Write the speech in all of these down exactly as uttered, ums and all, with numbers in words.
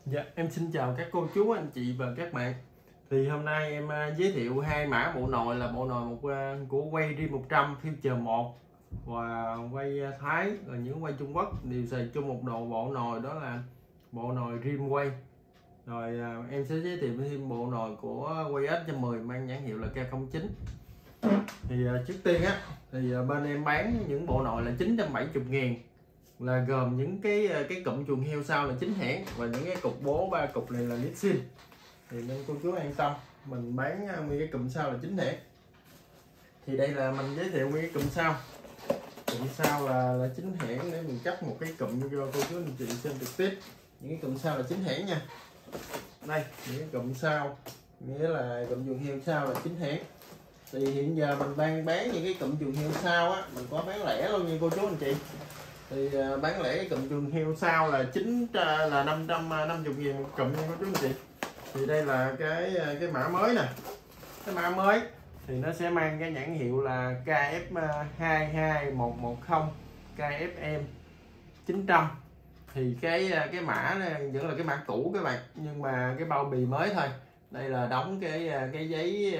Dạ, em xin chào các cô chú, anh chị và các bạn. Thì hôm nay em uh, giới thiệu hai mã bộ nồi là bộ nồi một uh, của quay Rim một trăm Future một và quay uh, Thái, rồi những quay Trung Quốc đều xài chung một đồ bộ nồi, đó là bộ nồi Rim quay. Rồi uh, em sẽ giới thiệu thêm bộ nồi của quay S một mười mang nhãn hiệu là K không chín. Thì uh, trước tiên á thì uh, bên em bán những bộ nồi là chín trăm bảy mươi ngàn, là gồm những cái cái cụm chuồng heo sau là chính hãng và những cái cục bố ba cục này là Nissin. Thì nên cô chú an tâm, mình bán nguyên cái cụm sau là chính hãng. Thì đây là mình giới thiệu nguyên cái cụm sau. Cụm sau là, là chính hãng để mình cắt một cái cụm cho cô chú anh chị xem trực tiếp. Những cái cụm sau là chính hãng nha. Đây, những cái cụm sau nghĩa là cụm chuồng heo sau là chính hãng. Thì hiện giờ mình đang bán những cái cụm chuồng heo sau á, mình có bán lẻ luôn nha cô chú anh chị. Thì bán lẻ cái cụm chuồng heo sau là chín là năm trăm năm mươi ngàn một cụm nha cô chú anh chị. Thì đây là cái cái mã mới nè. Cái mã mới thì nó sẽ mang cái nhãn hiệu là K F hai hai một một không K F M chín trăm. Thì cái cái mã này vẫn là cái mã cũ các bạn, nhưng mà cái bao bì mới thôi. Đây là đóng cái cái giấy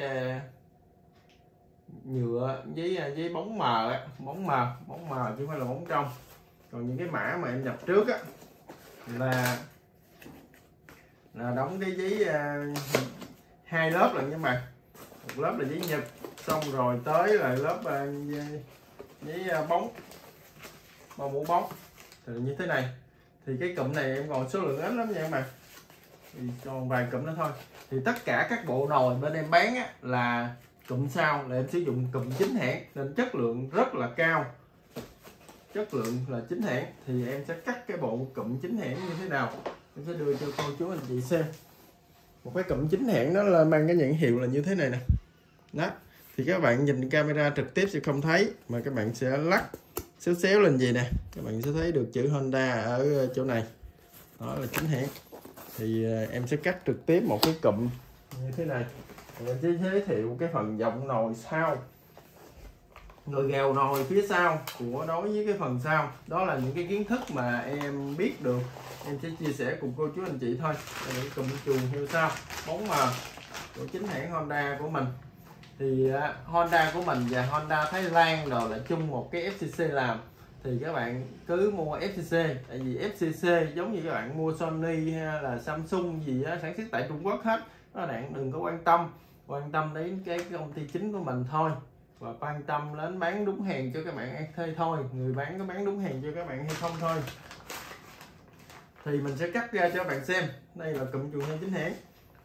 nhựa, giấy giấy bóng mờ, bóng mờ, bóng mờ chứ không phải là bóng trong. Còn những cái mã mà em nhập trước á là là đóng cái giấy uh, hai lớp lần nha bạn. Một lớp là giấy nhật, xong rồi tới là lớp uh, giấy, giấy uh, bóng, bao mũ bóng thì như thế này. Thì cái cụm này em còn số lượng ít lắm nha các bạn, thì còn vài cụm nữa thôi. Thì tất cả các bộ nồi bên em bán á, là cụm sau là em sử dụng cụm chính hãng nên chất lượng rất là cao, chất lượng là chính hãng. Thì em sẽ cắt cái bộ cụm chính hãng như thế nào em sẽ đưa cho cô chú anh chị xem. Một cái cụm chính hãng đó là mang cái nhãn hiệu là như thế này nè. Đó, thì các bạn nhìn camera trực tiếp sẽ không thấy, mà các bạn sẽ lắc xéo xéo lên gì nè, các bạn sẽ thấy được chữ Honda ở chỗ này, đó là chính hãng. Thì em sẽ cắt trực tiếp một cái cụm như thế này. Em sẽ giới thiệu cái phần giọng nồi sau, rồi gèo nồi phía sau của đối với cái phần sau. Đó là những cái kiến thức mà em biết được, em sẽ chia sẻ cùng cô chú anh chị thôi. Những cụm chuồng heo sau bóng mờ của chính hãng Honda của mình. Thì uh, Honda của mình và Honda Thái Lan rồi là chung một cái F C C làm. Thì các bạn cứ mua F C C, tại vì F C C giống như các bạn mua Sony hay là Samsung gì đó, sản xuất tại Trung Quốc hết. Các bạn đừng có quan tâm, quan tâm đến cái công ty chính của mình thôi, và quan tâm đến bán đúng hàng cho các bạn ăn thuê thôi. Người bán có bán đúng hàng cho các bạn hay không thôi. Thì mình sẽ cắt ra cho các bạn xem. Đây là cụm chuồng heo chính hãng.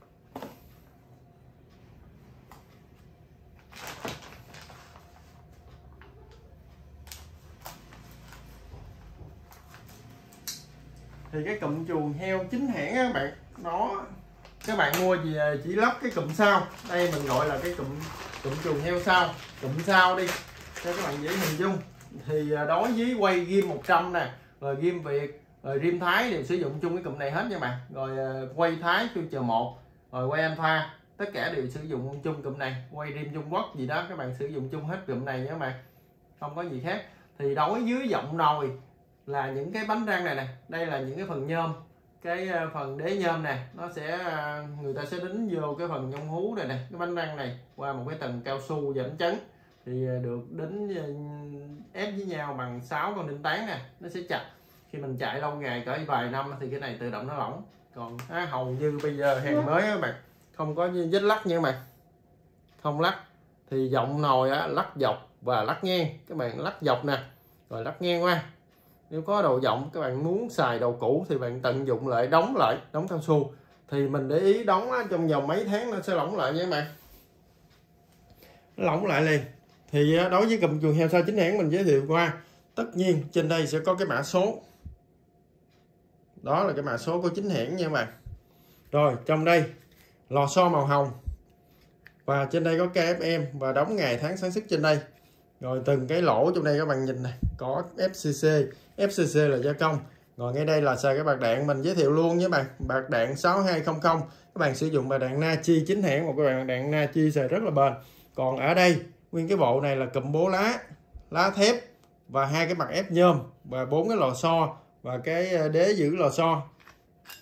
Thì cái cụm chuồng heo chính hãng á các bạn, nó các bạn mua gì chỉ lắp cái cụm sau. Đây mình gọi là cái cụm cụm chuồng heo sau, cụm sau đi cho các bạn dễ hình dung. Thì đối với quay Rim một trăm nè, rồi Rim Việt, rồi Rim Thái đều sử dụng chung cái cụm này hết nha bạn. Rồi quay Thái Future một, rồi quay Alpha, tất cả đều sử dụng chung cụm này. Quay Rim Trung Quốc gì đó các bạn sử dụng chung hết cụm này nha các bạn, không có gì khác. Thì đối với giọng nồi là những cái bánh răng này nè, đây là những cái phần nhôm, cái phần đế nhôm này nó sẽ người ta sẽ đính vô cái phần nhông hú này nè, cái bánh răng này qua một cái tầng cao su giảm chấn. Thì được đính ép với nhau bằng sáu con đinh tán nè, nó sẽ chặt. Khi mình chạy lâu ngày cỡ vài năm thì cái này tự động nó lỏng. Còn á, hầu như bây giờ hàng mới các bạn không có vết lắc nha các bạn, không lắc. Thì giọng nồi á, lắc dọc và lắc ngang, các bạn lắc dọc nè rồi lắc ngang qua. Nếu có đầu giọng các bạn muốn xài đầu cũ thì bạn tận dụng lại, đóng lại, đóng cao su. Thì mình để ý đóng á, trong vòng mấy tháng nó sẽ lỏng lại nha các bạn, nó lỏng lại liền. Thì đối với cụm chuồng heo sau chính hãng mình giới thiệu qua, tất nhiên trên đây sẽ có cái mã số, đó là cái mã số của chính hãng nha các bạn. Rồi trong đây lò xo màu hồng, và trên đây có K F M và đóng ngày tháng sản xuất trên đây. Rồi từng cái lỗ trong đây các bạn nhìn này, có F C C, F C C là gia công. Rồi ngay đây là xài cái bạc đạn mình giới thiệu luôn nhé bạn, bạc đạn sáu hai không không. Các bạn sử dụng bạc đạn Nachi chính hãng, một cái bạc đạn Nachi xài rất là bền. Còn ở đây nguyên cái bộ này là cụm bố lá, lá thép và hai cái mặt ép nhôm và bốn cái lò xo và cái đế giữ lò xo.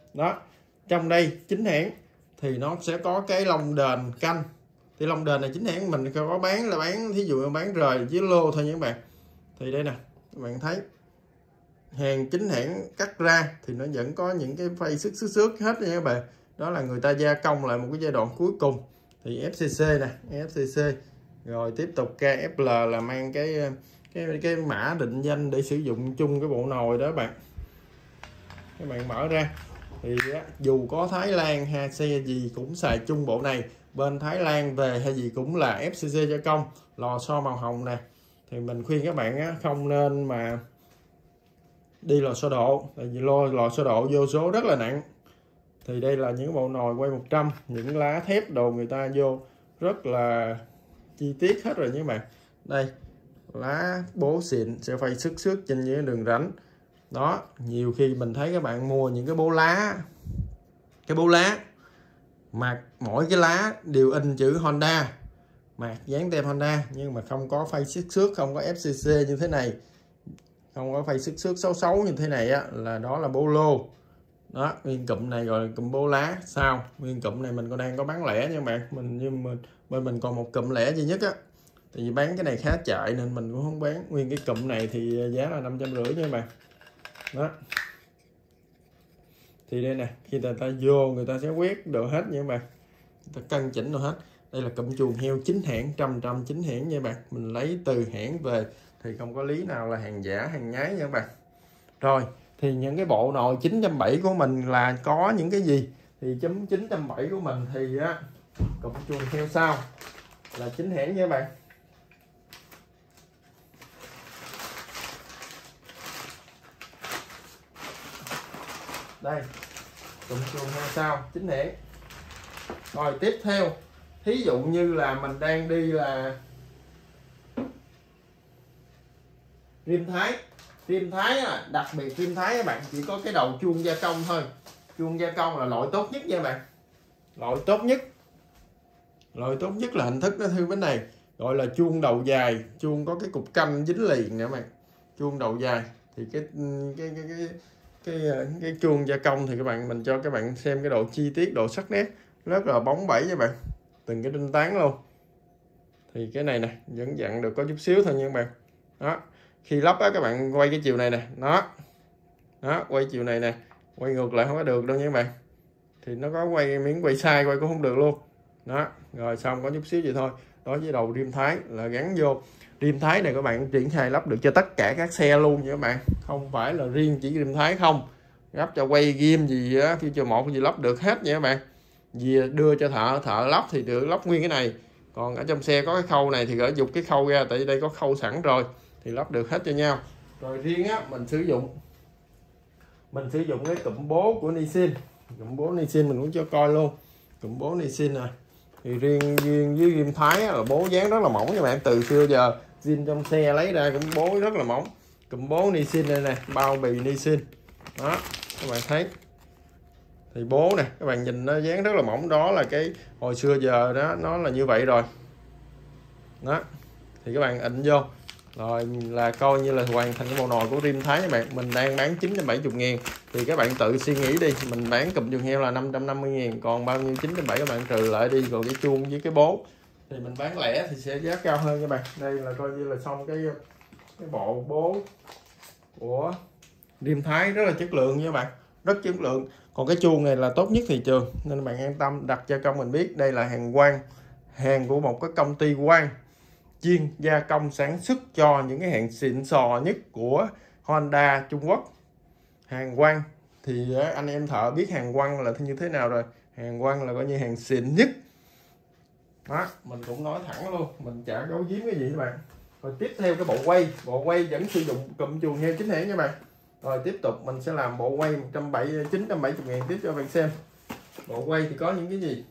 Đó, trong đây chính hãng thì nó sẽ có cái lông đền canh. Thì lông đền này chính hãng mình có bán là bán, thí dụ bán rời với lô thôi nha các bạn. Thì đây nè, các bạn thấy hàng chính hãng cắt ra thì nó vẫn có những cái phay xước xước xước hết nha các bạn. Đó là người ta gia công lại một cái giai đoạn cuối cùng. Thì ép xê xê nè, ép xê xê, rồi tiếp tục ca ép lờ là mang cái cái cái mã định danh để sử dụng chung cái bộ nồi đó các bạn. Các bạn mở ra thì á, dù có Thái Lan hay xe gì cũng xài chung bộ này. Bên Thái Lan về hay gì cũng là ép xê xê gia công, lò xo màu hồng nè. Thì mình khuyên các bạn á, không nên mà đi lò xo độ, tại vì lò lò xo độ vô số rất là nặng. Thì đây là những bộ nồi quay một trăm, những lá thép đồ người ta vô rất là chi tiết hết rồi nhé các bạn. Đây lá bố xịn sẽ phay sức sức trên những đường rãnh. Đó, nhiều khi mình thấy các bạn mua những cái bố lá, cái bố lá mà mỗi cái lá đều in chữ Honda, mà dán tem Honda nhưng mà không có phay sức xước, không có ép xê xê như thế này, không có phay sức xước xấu xấu như thế này á, là đó là bố lô. Đó, nguyên cụm này gọi là cụm bố lá sao. Nguyên cụm này mình còn đang có bán lẻ nha các bạn, mình nhưng mình bên mình còn một cụm lẻ duy nhất á, tại vì bán cái này khá chạy nên mình cũng không bán. Nguyên cái cụm này thì giá là năm trăm rưỡi nha các bạn. Đó, thì đây nè, khi người ta vô người ta sẽ quét đồ hết nha các bạn, người ta cân chỉnh đồ hết. Đây là cụm chuồng heo chính hãng, trăm trăm chính hãng nha các bạn, mình lấy từ hãng về thì không có lý nào là hàng giả hàng nhái nha các bạn. Rồi thì những cái bộ nồi chín trăm bảy mươi của mình là có những cái gì? Thì chấm chín trăm bảy mươi của mình thì á, cụm chuồng heo sau là chính hãng nha các bạn. Đây, cụm chuồng heo sau chính hãng. Rồi tiếp theo, thí dụ như là mình đang đi là rim Thái. Rim Thái là đặc biệt, rim Thái các bạn chỉ có cái đầu chuông gia công thôi. Chuông gia công là loại tốt nhất nha các bạn, loại tốt nhất, loại tốt nhất là hình thức nó thư bên này gọi là chuông đầu dài, chuông có cái cục canh dính liền nè các bạn. Chuông đầu dài thì cái cái cái cái cái cái, cái chuông gia công thì các bạn, mình cho các bạn xem cái độ chi tiết, độ sắc nét rất là bóng bẩy các bạn, từng cái đinh tán luôn. Thì cái này nè vẫn dặn được có chút xíu thôi nha các bạn. Đó, khi lắp á các bạn quay cái chiều này nè, nó đó, quay chiều này nè, quay ngược lại không có được đâu nha các bạn. Thì nó có quay miếng quay sai quay cũng không được luôn. Đó, rồi xong có chút xíu vậy thôi. Đối với đầu rim Thái là gắn vô. Rim Thái này các bạn triển khai lắp được cho tất cả các xe luôn nha các bạn, không phải là riêng chỉ rim Thái không. Lắp cho quay ghim gì á, future một gì lắp được hết nha các bạn. Vì đưa cho thợ, thợ lắp thì được lắp nguyên cái này. Còn ở trong xe có cái khâu này thì gỡ dục cái khâu ra, tại vì đây có khâu sẵn rồi thì lắp được hết cho nhau. Rồi riêng á mình sử dụng mình sử dụng cái cụm bố của Nissin, cụm bố Nissin mình cũng cho coi luôn. Cụm bố Nissin nè, thì riêng riêng với rim Thái là bố dán rất là mỏng các bạn, từ xưa giờ zin trong xe lấy ra cũng bố rất là mỏng. Cụm bố Nissin đây nè, bao bì Nissin đó các bạn thấy. Thì bố nè các bạn nhìn nó dán rất là mỏng, đó là cái hồi xưa giờ đó nó là như vậy rồi. Đó thì các bạn ịnh vô rồi là coi như là hoàn thành cái bộ nồi của rim Thái các bạn. Mình đang bán chín trăm bảy mươi ngàn thì các bạn tự suy nghĩ đi, mình bán cụm chuồng heo là năm trăm năm mươi ngàn, còn bao nhiêu chín trăm bảy mươi các bạn trừ lại đi, rồi cái chuông với cái bố thì mình bán lẻ thì sẽ giá cao hơn các bạn. Đây là coi như là xong cái cái bộ bố của rim Thái, rất là chất lượng nha các bạn, rất chất lượng. Còn cái chuông này là tốt nhất thị trường nên các bạn an tâm đặt cho công. Mình biết đây là hàng Quang, hàng của một cái công ty Quang chuyên gia công sản xuất cho những cái hàng xịn sò nhất của Honda Trung Quốc. Hàng Quang thì anh em thợ biết hàng Quang là như thế nào rồi, hàng Quang là coi như hàng xịn nhất. Đó, mình cũng nói thẳng luôn, mình chả giấu giếm cái gì các bạn. Rồi tiếp theo cái bộ quay, bộ quay vẫn sử dụng cụm chuồng heo chính hãng nha các bạn. Rồi tiếp tục mình sẽ làm bộ quay một trăm bảy mươi, chín trăm bảy mươi ngàn tiếp cho các bạn xem. Bộ quay thì có những cái gì?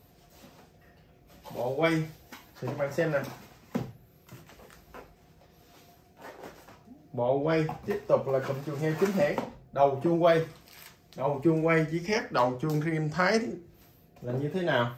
Bộ quay thì các bạn xem nè. Bộ quay tiếp tục là cụm chuồng heo chính hãng, đầu chuông quay. Đầu chuông quay chỉ khác đầu chuông rim Thái là như thế nào.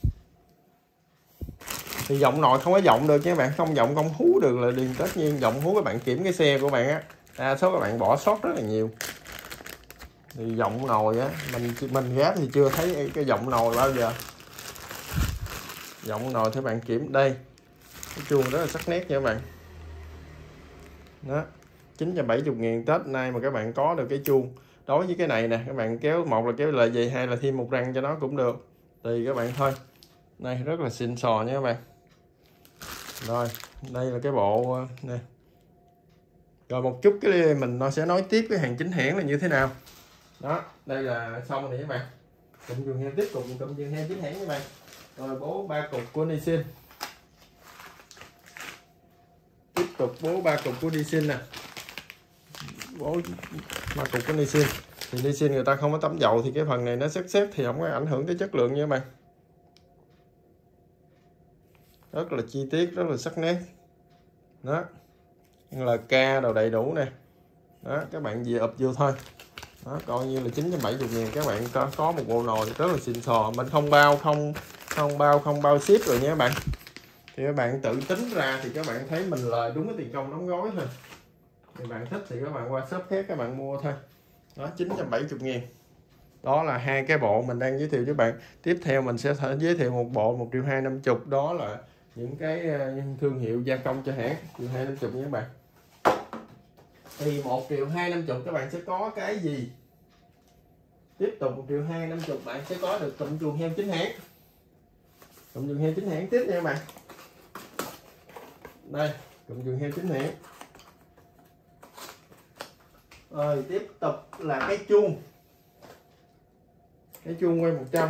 Thì giọng nồi không có giọng được nha các bạn, không giọng không hú được là điền tất nhiên giọng hú các bạn kiểm cái xe của bạn á, đa số các bạn bỏ sót rất là nhiều. Thì giọng nồi á, mình mình ghé thì chưa thấy cái giọng nồi bao giờ. Giọng nồi thì bạn kiểm đây, cái chuông rất là sắc nét nha các bạn. Đó, chín trăm bảy mươi ngàn Tết nay mà các bạn có được cái chuông. Đối với cái này nè, các bạn kéo một là kéo lại vậy, hai là thêm một răng cho nó cũng được, tùy các bạn thôi. Đây rất là xịn sò nha các bạn. Rồi đây là cái bộ nè. Rồi một chút cái mình nó sẽ nói tiếp cái hàng chính hãng là như thế nào. Đó, đây là xong rồi các bạn. Cụm chuồng heo tiếp tục cụm chuồng heo chính hãng các bạn. Rồi bố ba cục của Nissin. Tiếp tục bố ba cục của Nissin nè. Bố ba cục của Nissin. Thì Nissin người ta không có tắm dầu thì cái phần này nó xét xét thì không có ảnh hưởng tới chất lượng nha các bạn. Rất là chi tiết, rất là sắc nét. Đó, là ca đồ đầy đủ nè. Đó, các bạn về ụp vô thôi. Đó, coi như là chín trăm bảy mươi ngàn các bạn có, có một bộ nồi rất là xịn sò. Mình không bao không không bao không bao ship rồi nha các bạn. Thì các bạn tự tính ra thì các bạn thấy mình lời đúng cái tiền công đóng gói thôi. Thì bạn thích thì các bạn qua shop khác các bạn mua thôi. Đó, chín trăm bảy mươi ngàn. Đó là hai cái bộ mình đang giới thiệu với bạn. Tiếp theo mình sẽ giới thiệu một bộ một triệu hai năm mươi. Đó là những cái thương hiệu gia công cho hãng. một triệu hai năm mươi nha các bạn. Thì một triệu hai năm mươi các bạn sẽ có cái gì? Tiếp tục một triệu hai năm mươi bạn sẽ có được cụm chuồng heo chính hãng. Cụm chuồng heo chính hãng tiếp nha các bạn. Đây, cụm chuồng heo chính hãng. Rồi tiếp tục là cái chuông. Cái chuông quay một trăm.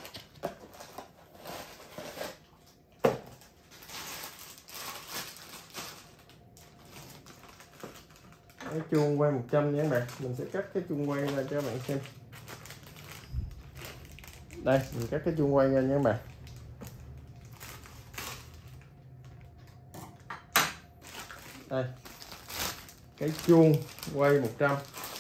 Cái chuông quay một trăm nha các bạn. Mình sẽ cắt cái chuông quay ra cho các bạn xem. Đây, mình cắt cái chuông quay ra nha các bạn. Đây. Cái chuông quay một trăm.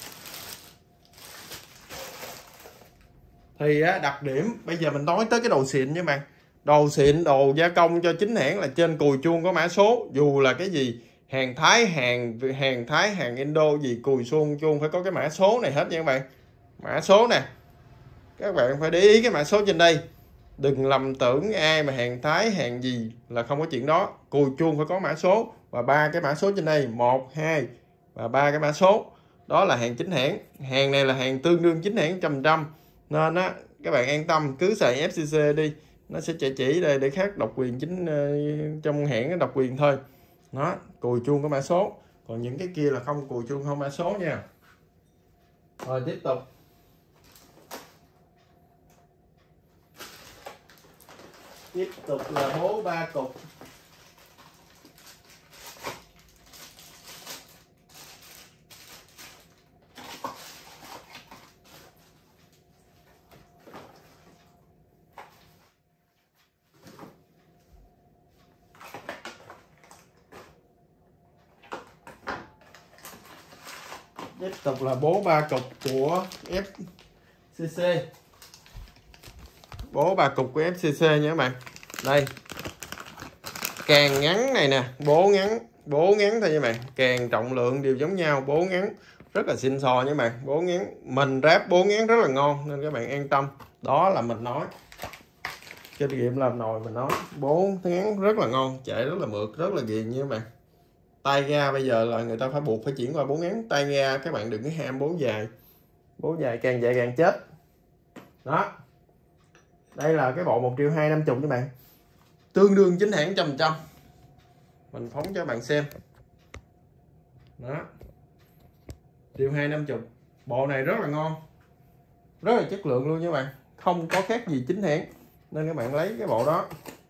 Thì á, đặc điểm bây giờ mình nói tới cái đồ xịn nha các bạn. Đồ xịn, đồ gia công cho chính hãng là trên cùi chuông có mã số, dù là cái gì hàng Thái, hàng hàng Thái, hàng Indo gì cùi xuông chuông phải có cái mã số này hết nha các bạn. Mã số nè. Các bạn phải để ý cái mã số trên đây. Đừng lầm tưởng ai mà hàng Thái, hàng gì là không có chuyện đó. Cùi chuông phải có mã số và ba cái mã số trên đây, một, hai và ba cái mã số. Đó là hàng chính hãng. Hàng này là hàng tương đương chính hãng trăm trăm. Nên á các bạn an tâm cứ xài ép xê xê đi, nó sẽ chỉ chỉ đây để khác độc quyền chính uh, trong hãng độc quyền thôi. Đó, cùi chuông có mã số, còn những cái kia là không cùi chuông không mã số nha. Rồi tiếp tục. Tiếp tục là bố ba cục. Tiếp tục là bố ba cục của ép xê xê. Bố ba cục của ép xê xê nha các bạn. Đây. Càng ngắn này nè, bố ngắn, bố ngắn thôi nha các bạn. Càng trọng lượng đều giống nhau, bố ngắn rất là xịn sò nha các bạn. Bố ngắn, mình ráp bố ngắn rất là ngon nên các bạn an tâm. Đó là mình nói. Kinh nghiệm làm nồi mình nói, bố ngắn rất là ngon, chạy rất là mượt, rất là ghiền nha các bạn. Tay ga bây giờ là người ta phải buộc phải chuyển qua bố ngắn. Tay ga các bạn đừng có ham bố dài. Bố dài càng dài càng chết. Đó. Đây là cái bộ một triệu hai năm mươi các bạn. Tương đương chính hãng trăm trăm. Mình phóng cho các bạn xem. Đó. Triệu hai năm mươi. Bộ này rất là ngon. Rất là chất lượng luôn nha các bạn. Không có khác gì chính hãng. Nên các bạn lấy cái bộ đó.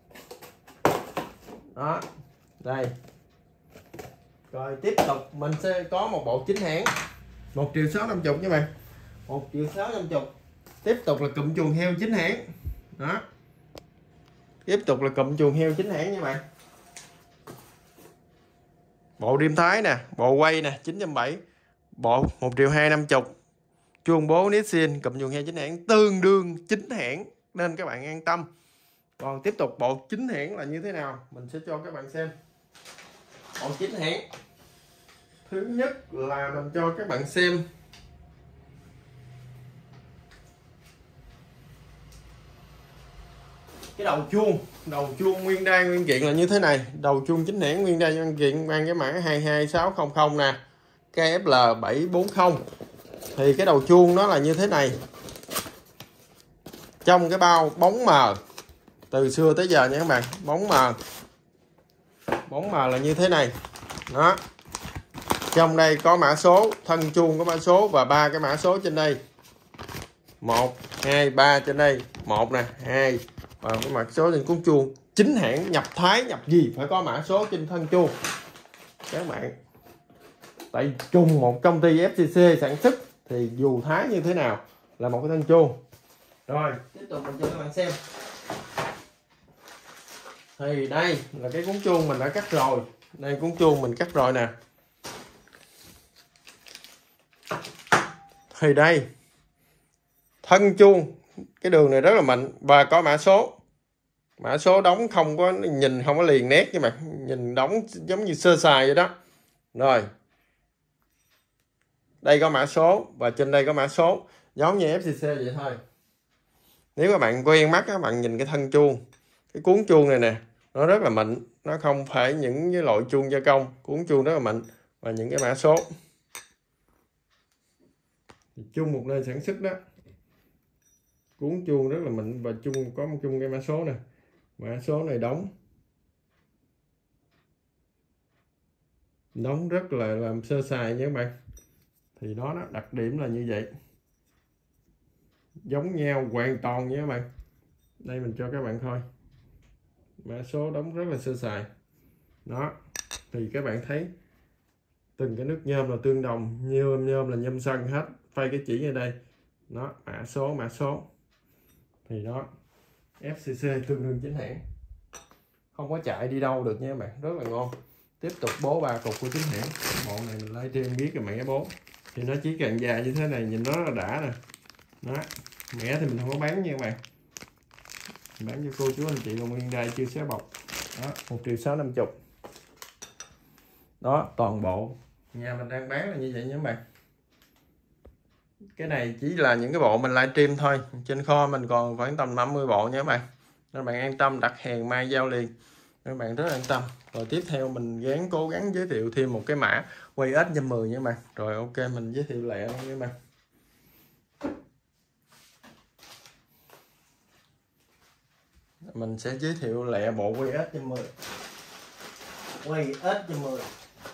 Đó. Đây. Rồi tiếp tục mình sẽ có một bộ chính hãng một triệu sáu năm mươi nha các bạn. một triệu sáu năm mươi. Tiếp tục là cụm chuồng heo chính hãng. Đó. Tiếp tục là cụm chuồng heo chính hãng nha các bạn. Bộ đêm Thái nè, bộ quay nè, chín trăm bảy mươi. Bộ một triệu hai năm mươi. Chuông bố Nissin, cụm chuồng heo chính hãng tương đương chính hãng nên các bạn an tâm. Còn tiếp tục bộ chính hãng là như thế nào mình sẽ cho các bạn xem. Bộ chính hãng thứ nhất là mình cho các bạn xem cái đầu chuông đầu chuông nguyên đai nguyên kiện là như thế này. Đầu chuông chính hãng nguyên đai nguyên kiện mang cái mã hai hai sáu không không nè, K F L bảy bốn không. Thì cái đầu chuông nó là như thế này. Trong cái bao bóng mờ từ xưa tới giờ nha các bạn, bóng mờ bóng mờ là như thế này đó. Trong đây có mã số, thân chuông có mã số và ba cái mã số trên đây, một hai ba trên đây, một nè, hai và cái mã số trên cuốn chuông. Chính hãng nhập Thái nhập gì phải có mã số trên thân chuông các bạn, tại chung một công ty F C C sản xuất thì dù Thái như thế nào là một cái thân chuông. Rồi tiếp tục mình cho các bạn xem. Thì đây là cái cuốn chuông mình đã cắt rồi, đây cuốn chuông mình cắt rồi nè. Thì đây thân chuông cái đường này rất là mạnh và có mã số. Mã số đóng không có, nhìn không có liền nét nhưng mà nhìn đóng giống như sơ sài vậy đó. Rồi đây có mã số và trên đây có mã số, giống như F C C vậy thôi. Nếu các bạn quen mắt các bạn nhìn cái thân chuông, cái cuốn chuông này nè, nó rất là mịn, nó không phải những cái loại chuông gia công, cuốn chuông rất là mịn và những cái mã số chung một nơi sản xuất đó. Cuốn chuông rất là mịn và chung có một chung cái mã số nè, mã số này đóng đóng rất là làm sơ sài nha các bạn. Thì đó đó, đặc điểm là như vậy, giống nhau hoàn toàn nha các bạn. Đây mình cho các bạn coi, mã số đóng rất là sơ sài đó. Thì các bạn thấy từng cái nước nhôm là tương đồng, nhôm nhôm là nhôm sân hết, phay cái chỉ ở đây đó, mã số mã số. Thì đó, F C C tương đương chính hãng, không có chạy đi đâu được nha các bạn, rất là ngon. Tiếp tục bố ba cục của chính hãng. Bộ này mình lấy thêm biết rồi mẹ bố thì nó chỉ càng dài như thế này, nhìn nó rất là đã nè đó. Mẹ thì mình không có bán nha các bạn, bán cho cô chú anh chị còn nguyên đai chưa xé bọc đó, một triệu sáu năm chục đó. Toàn bộ nhà mình đang bán là như vậy nha các bạn. Cái này chỉ là những cái bộ mình livestream thôi, trên kho mình còn khoảng tầm năm mươi bộ nha các bạn, nên bạn an tâm đặt hàng mai giao liền, các bạn rất an tâm. Rồi tiếp theo mình gắng cố gắng giới thiệu thêm một cái mã quay ếch một mười nha các bạn. Rồi ok, mình giới thiệu lẹ luôn nha các bạn. Mình sẽ giới thiệu lẹ bộ quay ếch một mười. Quay ếch một mười.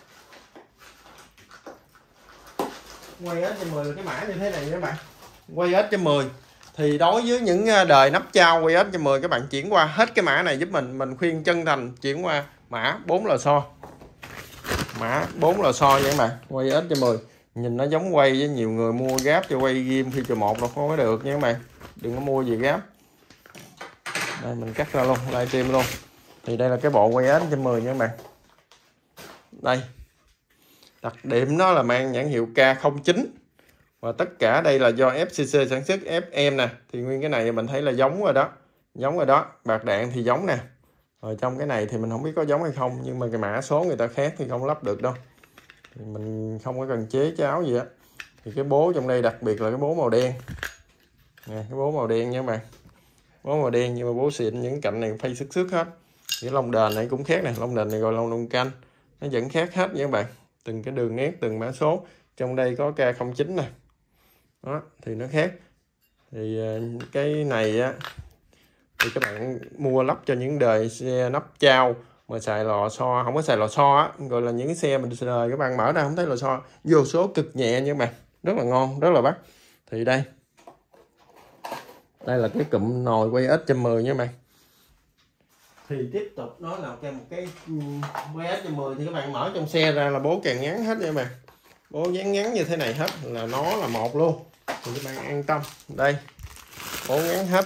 Quay ếch một mười cái mã như thế này nha các bạn. Quay ếch một mười thì đối với những đời nắp trao quay ếch một mười, các bạn chuyển qua hết cái mã này giúp mình, mình khuyên chân thành chuyển qua mã bốn lò xo. Mã bốn lò xo nha các bạn. Quay ếch một mười nhìn nó giống quay, với nhiều người mua gáp cho quay ghim phi trò một là không có được nha các bạn, đừng có mua gì gáp. Đây mình cắt ra luôn, livestream luôn. Thì đây là cái bộ quay ếch một mười nha các bạn. Đây đặc điểm nó là mang nhãn hiệu K không chín và tất cả đây là do F C C sản xuất. F M nè, thì nguyên cái này mình thấy là giống rồi đó, giống rồi đó. Bạc đạn thì giống nè, rồi trong cái này thì mình không biết có giống hay không, nhưng mà cái mã số người ta khác thì không lắp được đâu, thì mình không có cần chế cháo gì á. Thì cái bố trong đây đặc biệt là cái bố màu đen nè, cái bố màu đen nha các bạn, bố màu đen nhưng mà bố xịn, những cạnh này phay sức sức hết. Cái lông đền này cũng khác nè, lông đền này gọi lông lông canh, nó vẫn khác hết nha các bạn, từng cái đường nét từng mã số. Trong đây có K không chín nè đó, thì nó khác. Thì cái này á thì các bạn mua lắp cho những đời xe nắp trao mà xài lò xo, không có xài lò xo á, gọi là những cái xe mình đời các bạn mở ra không thấy lò xo, vô số cực nhẹ nha các bạn, rất là ngon, rất là bắt. Thì đây đây là cái cụm nồi quay ếch một mười nha các bạn. Thì tiếp tục nó là một cái quay ếch một mười thì các bạn mở trong xe ra là bố càng ngắn hết nha các bạn, bố dán ngắn như thế này hết là nó là một luôn, thì các bạn an tâm. Đây bố ngắn hết,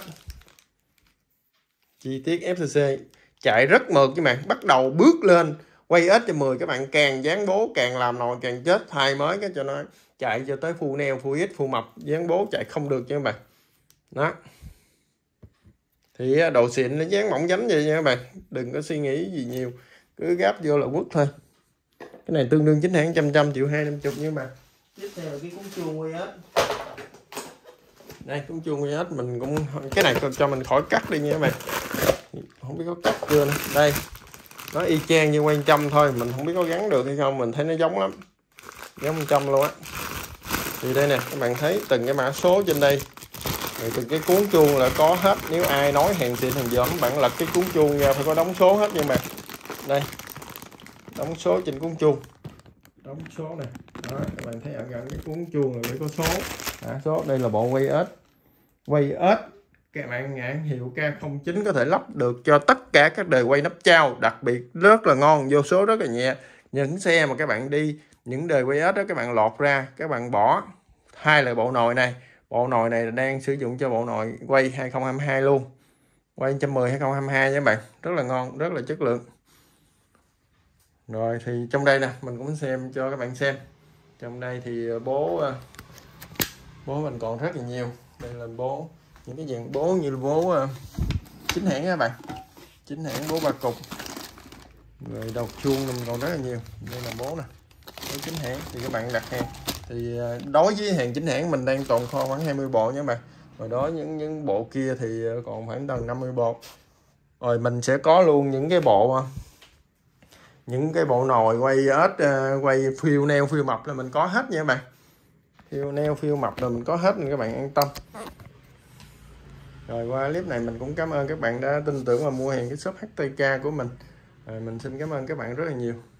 chi tiết F C C chạy rất mượt các bạn. Bắt đầu bước lên quay ếch một mười các bạn càng dán bố càng làm nồi càng chết, thay mới cái cho nó chạy cho tới full neo full x full mập, dán bố chạy không được nha các bạn đó. Thì độ xịn nó dán mỏng dánh vậy nha các bạn, đừng có suy nghĩ gì nhiều, cứ gáp vô là quất thôi. Cái này tương đương chính hãng trăm trăm triệu hai năm chục nha các bạn. Tiếp theo là cái cuốn chuông quay ếch. Đây cuốn chuông quay ếch mình cũng, cái này cho mình khỏi cắt đi nha các bạn. không biết có cắt chưa nữa. Đây nó y chang như quay trăm thôi, mình không biết có gắn được hay không, mình thấy nó giống lắm, giống trăm luôn á. Thì đây nè các bạn thấy từng cái mã số trên đây, rồi từng cái cuốn chuông là có hết. Nếu ai nói hàng xịn hàng dởm bạn lật cái cuốn chuông ra phải có đóng số hết nha bạn. Đây đóng số trên cuốn chuông, đóng số này đó, các bạn thấy ở gần cái cuốn chuông là phải có số. À, số đây là bộ quay ếch, quay ếch các bạn, nhãn hiệu K không chín có thể lắp được cho tất cả các đời quay nắp trao, đặc biệt rất là ngon, vô số rất là nhẹ. Những xe mà các bạn đi những đời quay ếch đó các bạn lọt ra, các bạn bỏ hai là bộ nồi này, bộ nồi này đang sử dụng cho bộ nồi quay hai không hai hai luôn, quay một trăm mười hai không hai hai nha các bạn, rất là ngon, rất là chất lượng. Rồi thì trong đây nè mình cũng xem cho các bạn xem, trong đây thì bố bố mình còn rất là nhiều. Đây là bố, những cái dạng bố như bố chính hãng các bạn, chính hãng bố ba cục, rồi đầu chuông mình còn rất là nhiều. Đây là bố nè, bố chính hãng. Thì các bạn đặt hàng thì đối với hàng chính hãng mình đang tồn kho khoảng hai mươi bộ nha các bạn, rồi đó những những bộ kia thì còn khoảng tầm năm mươi bộ. Rồi mình sẽ có luôn những cái bộ những cái bộ nồi quay ếch, quay phiêu neo phiêu mập là mình có hết nha các bạn, phiêu neo phiêu mập là mình có hết nên các bạn an tâm. Rồi qua clip này mình cũng cảm ơn các bạn đã tin tưởng và mua hàng cái shop hát tê ca của mình. Rồi mình xin cảm ơn các bạn rất là nhiều.